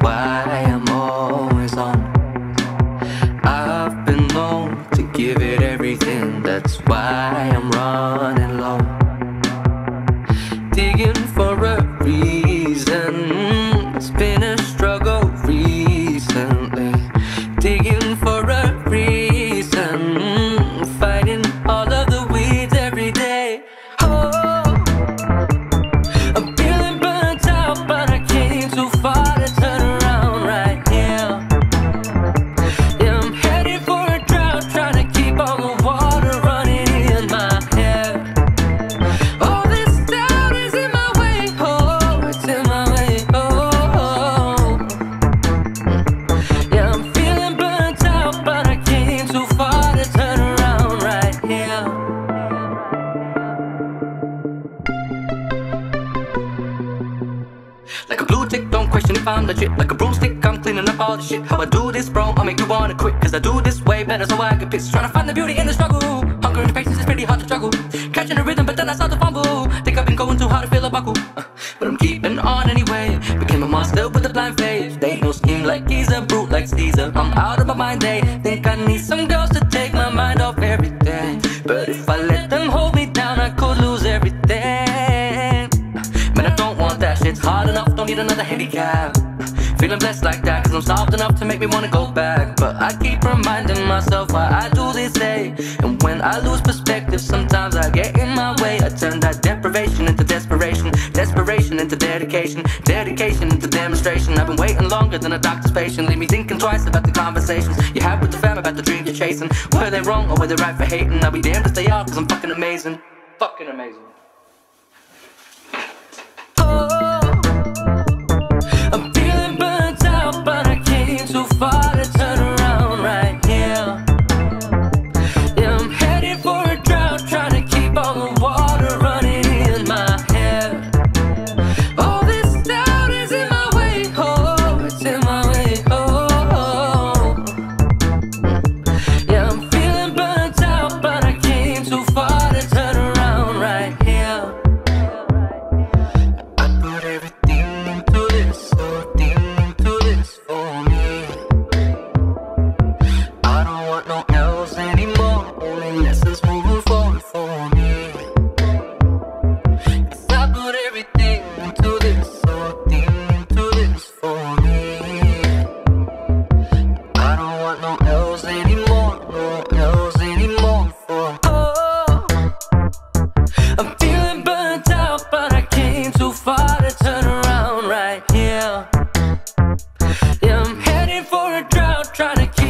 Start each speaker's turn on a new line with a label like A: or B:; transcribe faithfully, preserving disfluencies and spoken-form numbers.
A: why I'm always on. I've been known to give it everything, that's why I'm running low. Digging for a reason, it's been a struggle recently. Digging for a reason, fighting all of the weeds every day. Oh, I'm feeling burnt out, but I came too far to turn around right here. Yeah, I'm headed for a drought, trying to keep all the water running in my head. All this doubt is in my way, oh, it's in my way, oh. Yeah, I'm feeling burnt out, but I came too far to turn around right here. Like a blue tick, don't question if I'm legit. Like a broomstick, I'm cleaning up all the shit. How I do this, bro, I'll make you wanna quit. Cause I do this way better so I can piss. Trying to find the beauty in the struggle. Hunger and patience is pretty hard to juggle. Catching the rhythm, but then I start to fumble. Think I've been going too hard to feel a buckle, uh, but I'm keeping on anyway. Became a monster with a blind faith. They ain't no scheme like he's a brute like Caesar. I'm out of my mind, they think I need some girls to take my mind off everything. But if I let them hold me down, I could lose everything. Man, I don't want that, shit's hard enough, don't need another handicap. Feeling blessed like that, cause I'm soft enough to make me wanna go back. But I keep reminding myself why I do this, day. And when I lose perspective, sometimes I get in my way. I turn that deprivation into desperation, desperation into dedication, dedication into demonstration. I've been waiting longer than a doctor's patient. Leave me thinking twice about the conversations you had with the fam about the dreams you're chasing. Were they wrong or were they right for hating? I'll be damned if they are, cause I'm fucking amazing. Fucking amazing. I'm feeling burnt out, but I came too far to turn around right here. Yeah, I'm headed for a drought, trying to keep all the water running in my head. All this doubt is in my way, oh, it's in my way, oh. Yeah, I'm feeling burnt out, but I came too far to turn around right here. I put everything into this, so deep into this for me. I don't want no else anymore, only lessons moving forward for me. Cause I put everything into this, so deep into this for me. I don't want no else anymore, no else anymore for. Oh, I'm feeling burnt out, but I came too far to turn around right here. Yeah, I'm heading for a drought, trying to keep